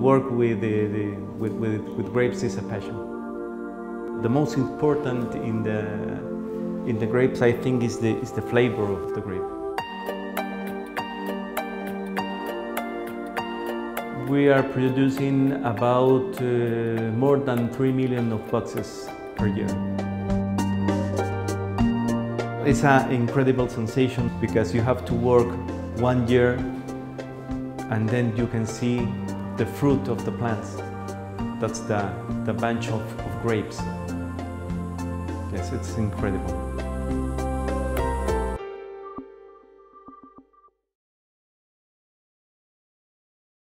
work with grapes is a passion. The most important in the grapes, I think, is the flavor of the grape. We are producing about more than 3 million of boxes per year. It's an incredible sensation because you have to work 1 year and then you can see the fruit of the plants. That's the bunch of grapes. Yes, it's incredible.